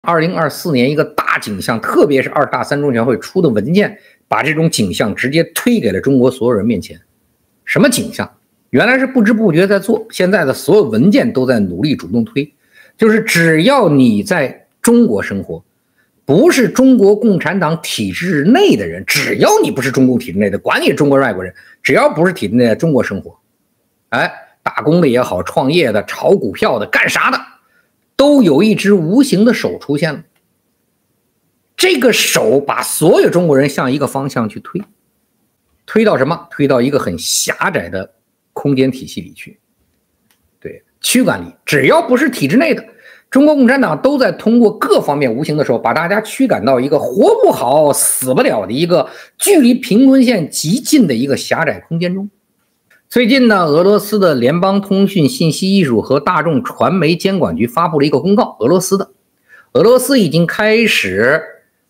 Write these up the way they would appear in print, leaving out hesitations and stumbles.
2024年一个大景象，特别是2大3中全会出的文件，把这种景象直接推给了中国所有人面前。什么景象？原来是不知不觉在做，现在的所有文件都在努力主动推，就是只要你在中国生活，不是中国共产党体制内的人，只要你不是中共体制内的，管你中国外国人，只要不是体制内的中国生活，打工的也好，创业的、炒股票的、干啥的，都有一只无形的手出现了。这个手把所有中国人向一个方向去推，推到什么？推到一个很狭窄的空间体系里去。对，驱赶力，只要不是体制内的，中国共产党都在通过各方面无形的手，把大家驱赶到一个活不好、死不了的一个距离贫困线极近的一个狭窄空间中。最近呢，俄罗斯的联邦通讯信息艺术和大众传媒监管局发布了一个公告，俄罗斯已经开始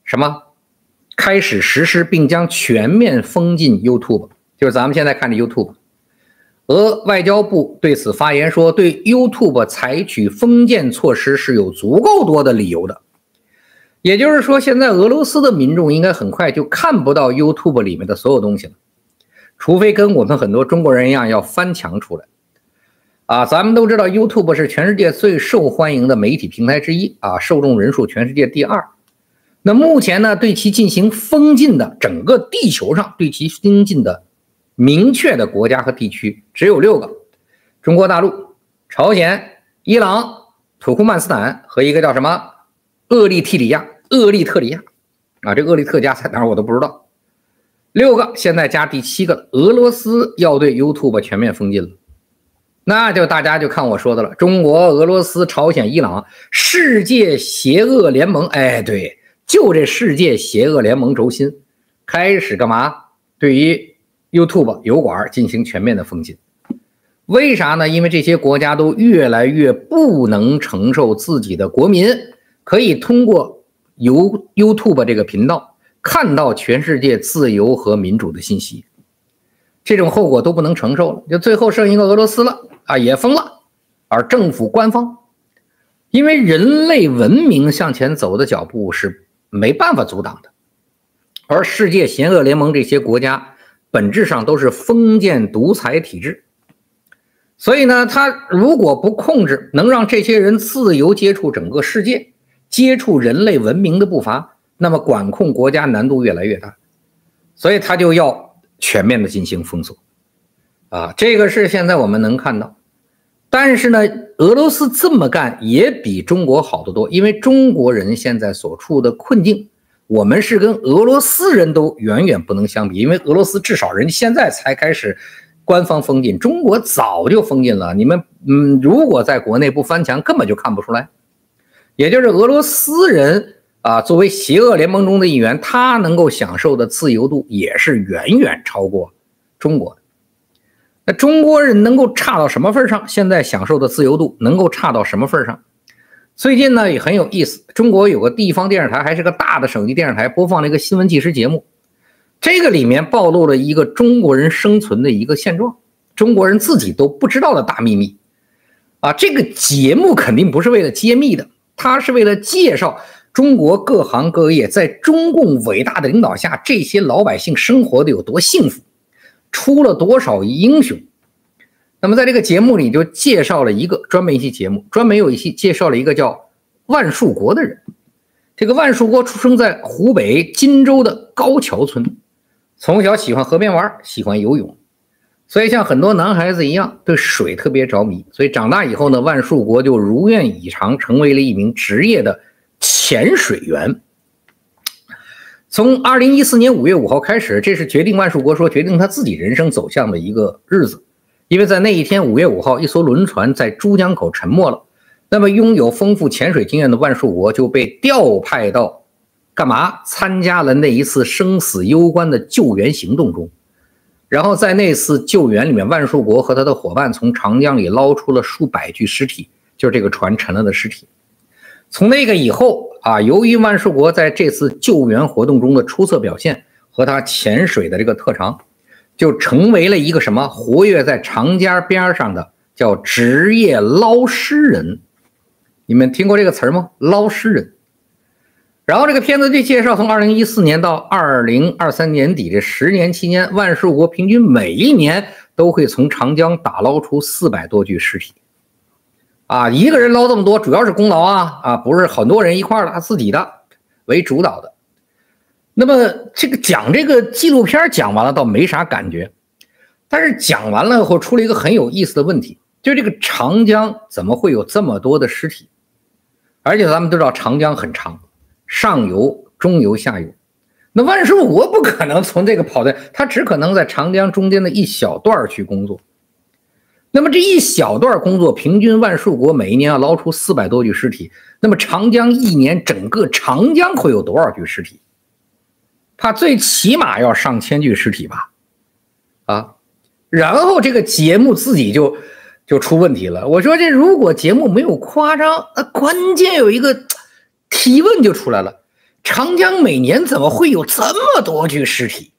实施并将全面封禁 YouTube， 就是咱们现在看的 YouTube。俄外交部对此发言说，对 YouTube 采取封建措施是有足够多的理由的。也就是说，现在俄罗斯的民众应该很快就看不到 YouTube 里面的所有东西了，除非跟我们很多中国人一样要翻墙出来。咱们都知道 YouTube 是全世界最受欢迎的媒体平台之一，受众人数全世界第2。那目前呢，对其进行封禁的，整个地球上对其封禁的明确的国家和地区只有6个：中国大陆、朝鲜、伊朗、土库曼斯坦和一个叫什么厄立特里亚。这厄立特加在哪儿我都不知道。6个，现在加第7个了。俄罗斯要对 YouTube 全面封禁了，那就大家就看我说的了。中国、俄罗斯、朝鲜、伊朗，世界邪恶联盟，对，就这世界邪恶联盟轴心开始干嘛？对于 YouTube 油管进行全面的封禁。为啥呢？因为这些国家都越来越不能承受自己的国民可以通过YouTube 这个频道看到全世界自由和民主的信息，这种后果都不能承受了，就最后剩一个俄罗斯了也封了。而政府官方因为人类文明向前走的脚步是没办法阻挡的，而世界邪恶联盟这些国家本质上都是封建独裁体制，所以呢，他如果不控制，能让这些人自由接触整个世界，接触人类文明的步伐，那么管控国家难度越来越大，所以他就要全面的进行封锁这个是现在我们能看到。但是呢，俄罗斯这么干也比中国好得多，因为中国人现在所处的困境，我们是跟俄罗斯人都远远不能相比，因为俄罗斯至少人现在才开始官方封禁，中国早就封禁了。你们如果在国内不翻墙，根本就看不出来。也就是俄罗斯人作为邪恶联盟中的一员，他能够享受的自由度也是远远超过中国的。那中国人能够差到什么份上？现在享受的自由度能够差到什么份上？最近呢也很有意思，中国有个地方电视台，还是个大的省级电视台，播放了一个新闻纪实节目，这个里面暴露了一个中国人生存的一个现状，中国人自己都不知道的大秘密这个节目肯定不是为了揭秘的，它是为了介绍中国各行各业在中共伟大的领导下，这些老百姓生活的有多幸福，出了多少英雄。那么在这个节目里就介绍了一个专门有一期介绍了一个叫万树国的人。这个万树国出生在湖北荆州的高桥村，从小喜欢河边玩，喜欢游泳，所以像很多男孩子一样对水特别着迷。所以长大以后呢，万树国就如愿以偿成为了一名职业的潜水员。从2014年5月5号开始，这是决定万树国说决定他自己人生走向的一个日子。因为在那一天5月5号，一艘轮船在珠江口沉没了，那么拥有丰富潜水经验的万树国就被调派到干嘛？参加了那一次生死攸关的救援行动中。然后在那次救援里面，万树国和他的伙伴从长江里捞出了数百具尸体，就是这个船沉了的尸体。从那个以后由于万树国在这次救援活动中的出色表现和他潜水的这个特长，就成为了一个什么活跃在长江边上的叫职业捞尸人。你们听过这个词吗？捞尸人然后这个片子就介绍，从2014年到2023年底这10年期间，万寿国平均每一年都会从长江打捞出400多具尸体。一个人捞这么多，主要是功劳不是很多人一块儿的，他自己的为主导的。那么讲这个纪录片讲完了倒没啥感觉，但是讲完了后出了一个很有意思的问题，就这个长江怎么会有这么多的尸体？而且咱们都知道长江很长，上游、中游、下游。那万寿国不可能从这个跑的，他只可能在长江中间的一小段去工作。那么这一小段工作，平均万寿国每一年要捞出400多具尸体。那么长江一年整个长江会有多少具尸体？他最起码要上千具尸体吧？然后这个节目自己就出问题了。我说这如果节目没有夸张，关键有一个提问就出来了：长江每年怎么会有这么多具尸体？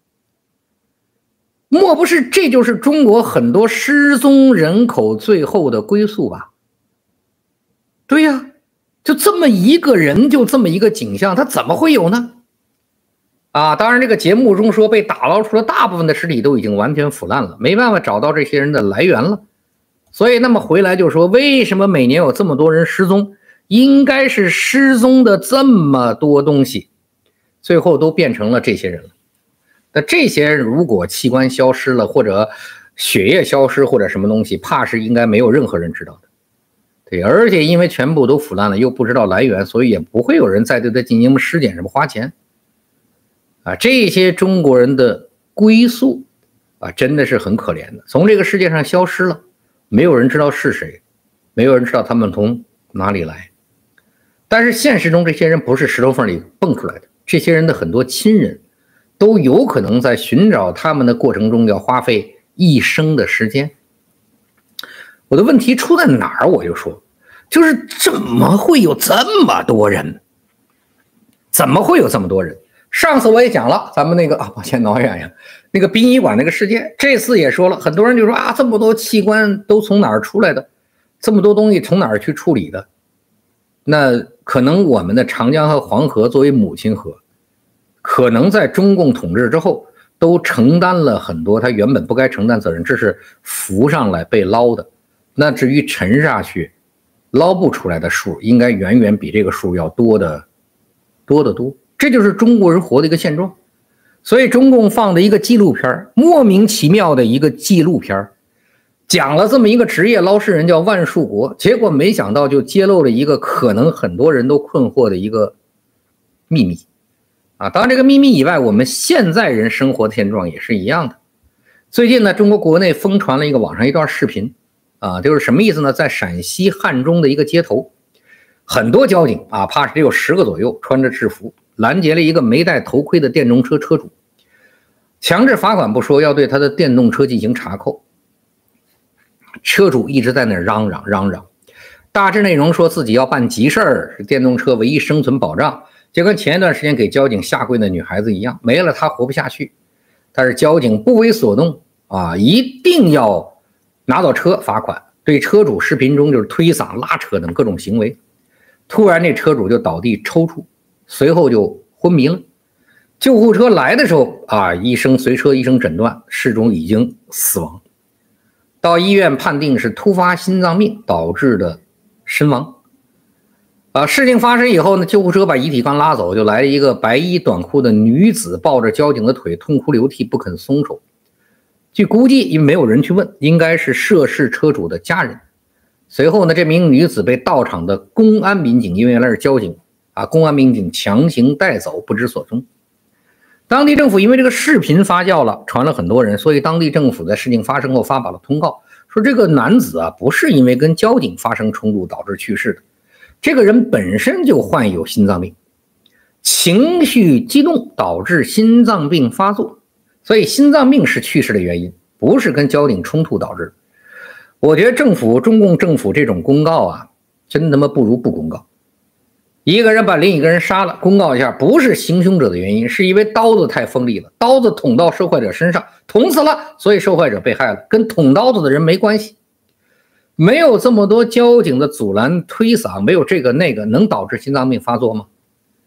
莫不是这就是中国很多失踪人口最后的归宿吧？对呀，就这么一个人，就这么一个景象，他怎么会有呢？当然这个节目中说被打捞出了大部分的尸体都已经完全腐烂了，没办法找到这些人的来源了。所以那么回来就说，为什么每年有这么多人失踪？应该是失踪的这么多东西，最后都变成了这些人了。那这些人如果器官消失了，或者血液消失，或者什么东西，怕是应该没有任何人知道的。对，而且因为全部都腐烂了，又不知道来源，所以也不会有人再对它进行尸检，什么花钱。这些中国人的归宿真的是很可怜的，从这个世界上消失了，没有人知道是谁，没有人知道他们从哪里来。但是现实中这些人不是石头缝里蹦出来的，这些人的很多亲人都有可能在寻找他们的过程中要花费一生的时间。我的问题出在哪儿？我就说，就是怎么会有这么多人？怎么会有这么多人？上次我也讲了，咱们那个抱歉脑远呀，那个殡仪馆那个事件，这次也说了，很多人就说这么多器官都从哪儿出来的？这么多东西从哪儿去处理的？那可能我们的长江和黄河作为母亲河，可能在中共统治之后都承担了很多他原本不该承担责任，这是浮上来被捞的。那至于沉下去捞不出来的数，应该远远比这个数要多得多。这就是中国人活的一个现状。所以中共放的一个纪录片，莫名其妙的一个纪录片，讲了这么一个职业捞尸人叫万寿国，结果没想到就揭露了一个可能很多人都困惑的一个秘密当然这个秘密以外，我们现在人生活的现状也是一样的。最近呢，中国国内疯传了一个网上一段视频就是什么意思呢？在陕西汉中的一个街头，很多交警怕是得有10个左右，穿着制服拦截了一个没戴头盔的电动车车主，强制罚款不说，要对他的电动车进行查扣。车主一直在那嚷嚷，大致内容说自己要办急事儿，是电动车唯一生存保障，就跟前一段时间给交警下跪的女孩子一样，没了他活不下去。但是交警不为所动一定要拿到车罚款，对车主视频中就是推搡、拉扯等各种行为。突然这车主就倒地抽搐，随后就昏迷了。救护车来的时候随车医生诊断事中已经死亡，到医院判定是突发心脏病导致的身亡。事情发生以后呢，救护车把遗体刚拉走，就来了一个白衣短裤的女子，抱着交警的腿痛哭流涕，不肯松手。据估计，因为没有人去问，应该是涉事车主的家人。随后呢，这名女子被到场的公安民警，因为原来是交警公安民警强行带走，不知所踪。当地政府因为这个视频发酵了，传了很多人，所以当地政府在事情发生后发布了通告，说这个男子不是因为跟交警发生冲突导致去世的，这个人本身就患有心脏病，情绪激动导致心脏病发作，所以心脏病是去世的原因，不是跟交警冲突导致。我觉得中共政府这种公告真他妈不如不公告。一个人把另一个人杀了，公告一下，不是行凶者的原因，是因为刀子太锋利了，刀子捅到受害者身上，捅死了，所以受害者被害了，跟捅刀子的人没关系。没有这么多交警的阻拦推搡，没有这个那个，能导致心脏病发作吗？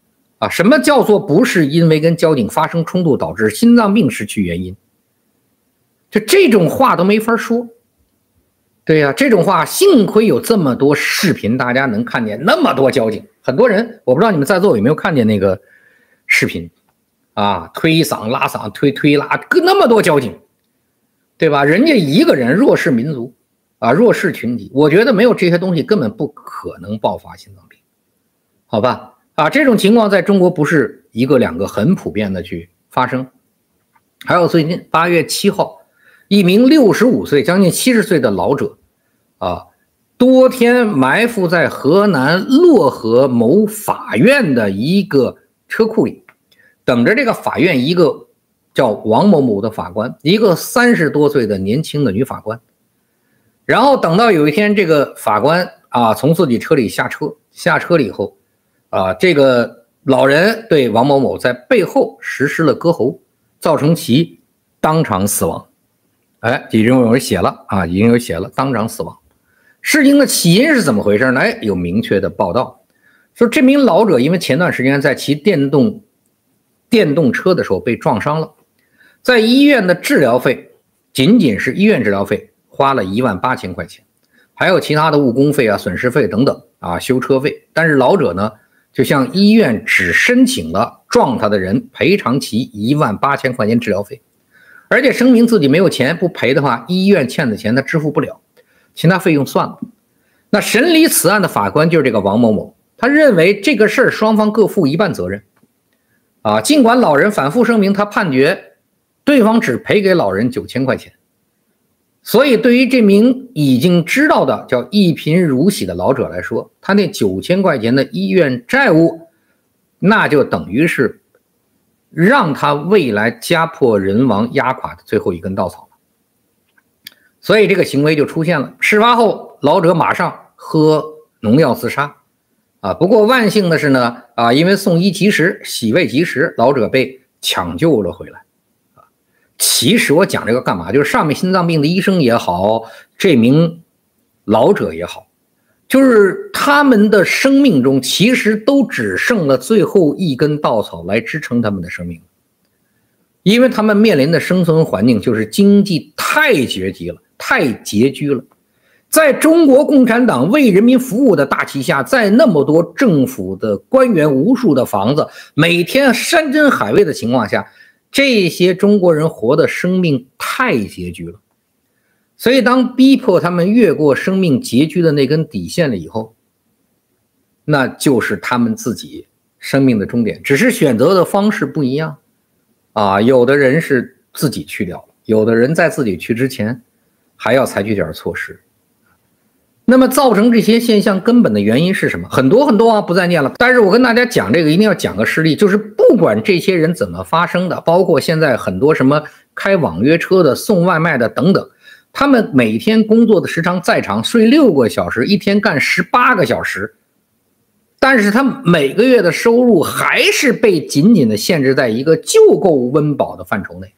啊，什么叫做不是因为跟交警发生冲突导致心脏病失去原因？就这种话都没法说。对呀，这种话幸亏有这么多视频，大家能看见那么多交警。很多人，我不知道你们在座有没有看见那个视频啊，推搡拉搡推拉，那么多交警，对吧？人家一个人弱势民族啊，弱势群体，我觉得没有这些东西根本不可能爆发心脏病，好吧？啊，这种情况在中国不是一个两个，很普遍的去发生。还有最近8月7号，一名65岁将近70岁的老者啊，多天埋伏在河南漯河某法院的一个车库里，等着这个法院一个叫王某某的法官，一个30多岁的年轻的女法官。然后等到有一天这个法官啊从自己车里下车了以后啊，这个老人对王某某在背后实施了割喉，造成其当场死亡。哎，已经有人写了啊，已经有写了，当场死亡。事情的起因是怎么回事呢？哎，有明确的报道，说这名老者因为前段时间在骑电动车的时候被撞伤了，在医院的治疗费，仅仅是医院治疗费花了18000块钱，还有其他的误工费啊、损失费等等啊、修车费。但是老者呢，就向医院只申请了撞他的人赔偿其18000块钱治疗费。而且声明自己没有钱，不赔的话，医院欠的钱他支付不了，其他费用算了。那审理此案的法官就是这个王某某，他认为这个事儿双方各负一半责任啊。尽管老人反复声明，他判决对方只赔给老人9000块钱，所以对于这名已经知道的叫一贫如洗的老者来说，他那9000块钱的医院债务，那就等于是让他未来家破人亡压垮的最后一根稻草了。所以这个行为就出现了。事发后老者马上喝农药自杀啊。不过万幸的是呢啊，因为送医及时，洗胃及时，老者被抢救了回来啊。其实我讲这个干嘛？就是上面心脏病的医生也好，这名老者也好，就是他们的生命中其实都只剩了最后一根稻草来支撑他们的生命，因为他们面临的生存环境就是经济太拮据了，太拮据了。在中国共产党为人民服务的大旗下，在那么多政府的官员、无数的房子，每天山珍海味的情况下，这些中国人活的生命太拮据了。所以当逼迫他们越过生命拮据的那根底线了以后，那就是他们自己生命的终点，只是选择的方式不一样啊。有的人是自己去掉了，有的人在自己去之前还要采取点措施。那么造成这些现象根本的原因是什么？很多很多啊，不再念了。但是我跟大家讲这个一定要讲个事例，就是不管这些人怎么发生的，包括现在很多什么开网约车的、送外卖的等等，他们每天工作的时长再长，睡6个小时，一天干18个小时，但是他每个月的收入还是被紧紧的限制在一个就够温饱的范畴内。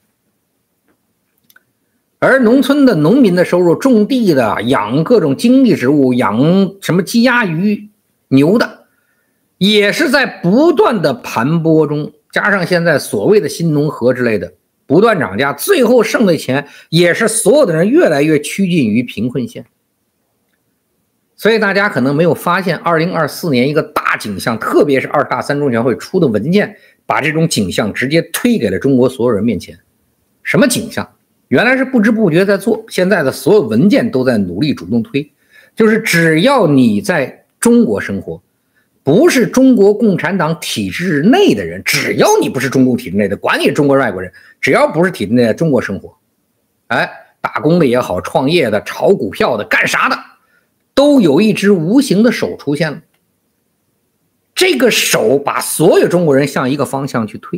而农村的农民的收入，种地的、养各种经济植物、养什么鸡鸭鱼牛的，也是在不断的盘剥中，加上现在所谓的新农合之类的不断涨价，最后剩的钱也是所有的人越来越趋近于贫困线。所以大家可能没有发现2024年一个大景象，特别是2大3中全会出的文件，把这种景象直接推给了中国所有人面前。什么景象？原来是不知不觉在做，现在的所有文件都在努力主动推，就是只要你在中国生活，不是中国共产党体制内的人，只要你不是中共体制内的，管你中国外国人，只要不是体制内的中国生活，哎，打工的也好，创业的、炒股票的、干啥的，都有一只无形的手出现了。这个手把所有中国人向一个方向去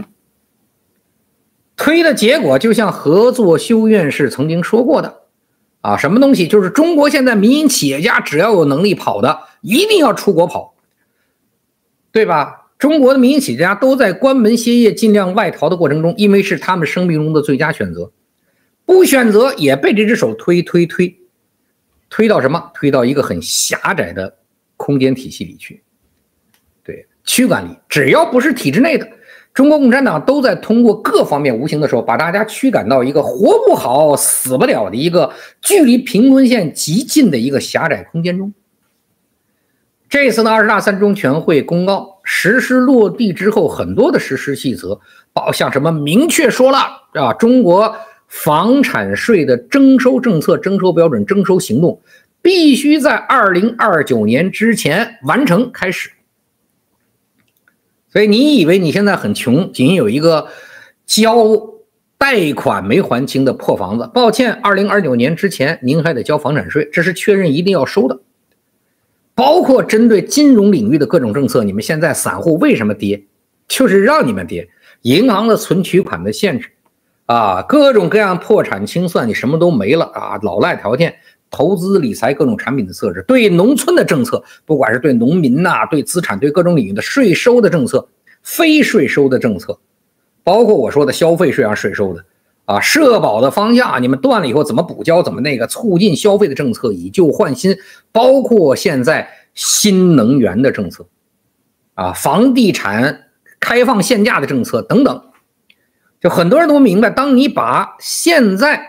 推的结果，就像合作修院士曾经说过的啊，什么东西？就是中国现在民营企业家只要有能力跑的，一定要出国跑，对吧？中国的民营企业家都在关门歇业、尽量外逃的过程中，因为是他们生命中的最佳选择，不选择也被这只手推到什么？推到一个很狭窄的空间体系里去。对， 驱赶力，只要不是体制内的，中国共产党都在通过各方面无形的时候，把大家驱赶到一个活不好、死不了的一个距离贫困线极近的一个狭窄空间中。这次的20大3中全会公告实施落地之后，很多的实施细则，像什么明确说了啊，中国房产税的征收政策、征收标准、征收行动必须在2029年之前完成开始。所以你以为你现在很穷，仅有一个交贷款没还清的破房子，抱歉，2029年之前您还得交房产税，这是确认一定要收的。包括针对金融领域的各种政策，你们现在散户为什么跌？就是让你们跌。银行的存取款的限制啊，各种各样破产清算，你什么都没了啊，老赖条件，投资理财各种产品的设置，对农村的政策，不管是对农民呐、对资产、对各种领域的税收的政策、非税收的政策，包括我说的消费税上税收的啊，社保的方向，你们断了以后怎么补交，怎么那个促进消费的政策，以旧换新，包括现在新能源的政策啊，房地产开放限价的政策等等，就很多人都明白，当你把现在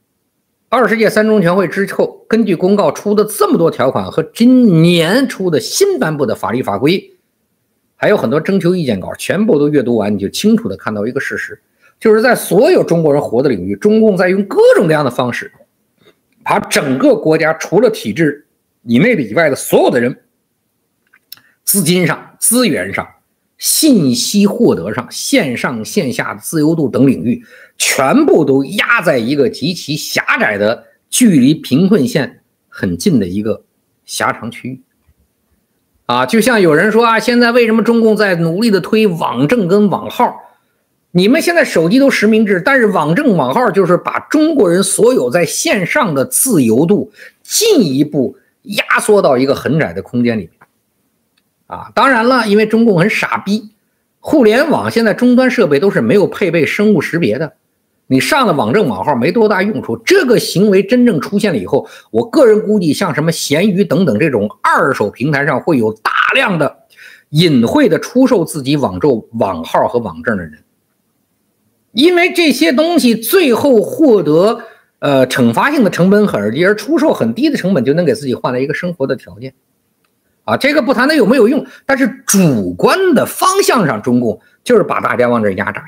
20届3中全会之后根据公告出的这么多条款和今年出的新颁布的法律法规，还有很多征求意见稿，全部都阅读完，你就清楚的看到一个事实，就是在所有中国人活的领域，中共在用各种各样的方式，把整个国家除了体制以内的以外的所有的人，资金上、资源上、信息获得上、线上线下的自由度等领域，全部都压在一个极其狭窄的距离贫困线很近的一个狭长区域啊。就像有人说啊，现在为什么中共在努力的推网证跟网号？你们现在手机都实名制，但是网证网号就是把中国人所有在线上的自由度进一步压缩到一个很窄的空间里面啊。当然了，因为中共很傻逼，互联网现在终端设备都是没有配备生物识别的，你上了网证网号没多大用处。这个行为真正出现了以后，我个人估计像什么闲鱼等等这种二手平台上会有大量的隐晦的出售自己网号和网证的人，因为这些东西最后获得惩罚性的成本很低，而出售很低的成本就能给自己换来一个生活的条件啊。这个不谈它有没有用，但是主观的方向上，中共就是把大家往这压榨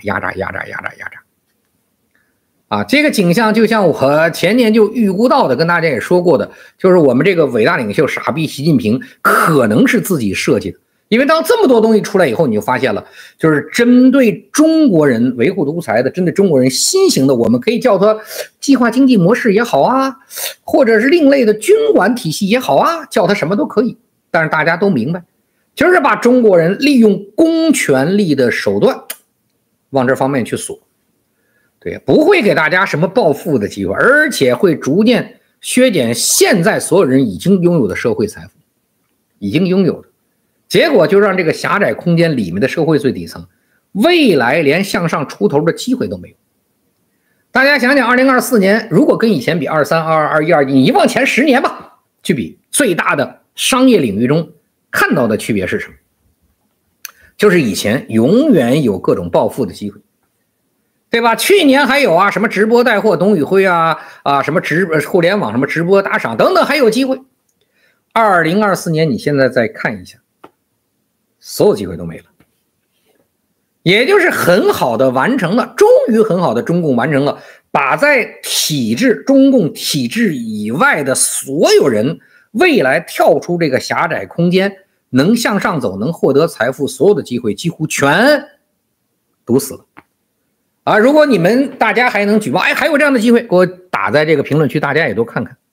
啊。这个景象就像我前年就预估到的，跟大家也说过的，就是我们这个伟大领袖傻逼习近平可能是自己设计的。因为当这么多东西出来以后，你就发现了，就是针对中国人维护独裁的，针对中国人新型的，我们可以叫它计划经济模式也好啊，或者是另类的军管体系也好啊，叫它什么都可以。但是大家都明白，就是把中国人利用公权力的手段往这方面去锁，对，不会给大家什么暴富的机会，而且会逐渐削减现在所有人已经拥有的社会财富，已经拥有的。结果就让这个狭窄空间里面的社会最底层，未来连向上出头的机会都没有。大家想想，2024年如果跟以前比，23、22、21，你往前10年吧，去比最大的商业领域中看到的区别是什么？就是以前永远有各种暴富的机会，对吧？去年还有啊，什么直播带货董宇辉啊，什么互联网什么直播打赏等等，还有机会。2024年你现在再看一下，所有机会都没了，也就是很好的完成了，终于很好的中共完成了把在中共体制以外的所有人未来跳出这个狭窄空间，能向上走，能获得财富，所有的机会几乎全堵死了啊！如果你们大家还能举报，还有这样的机会，给我打在这个评论区，大家也都看看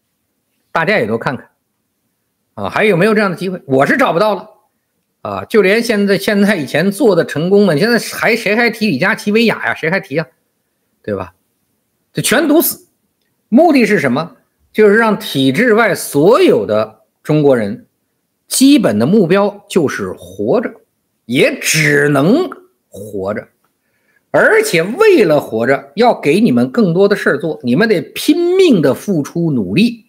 啊，还有没有这样的机会？我是找不到了啊！就连现在以前做的成功的，现在谁还提李佳琦、薇娅呀？谁还提啊？对吧？这全堵死。目的是什么？就是让体制外所有的中国人基本的目标就是活着，也只能活着，而且为了活着要给你们更多的事做，你们得拼命的付出努力。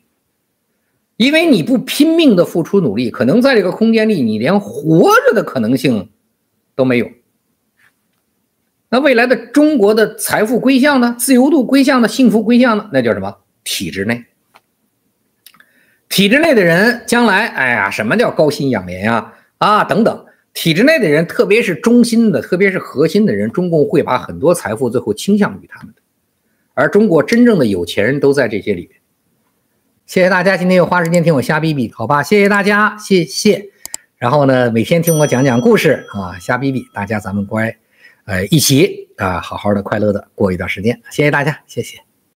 因为你不拼命的付出努力，可能在这个空间里你连活着的可能性都没有。那未来的中国的财富归向呢？自由度归向呢？幸福归向呢？那叫什么？体制内。体制内的人将来，哎呀，什么叫高薪养廉啊？等等。体制内的人，特别是中心的，特别是核心的人，中共会把很多财富最后倾向于他们的。而中国真正的有钱人都在这些里面。谢谢大家今天又花时间听我瞎逼逼，好吧？谢谢大家，谢谢。然后呢，每天听我讲讲故事啊，瞎逼逼，大家咱们乖，一起啊，好好的快乐的过一段时间。谢谢大家，谢谢。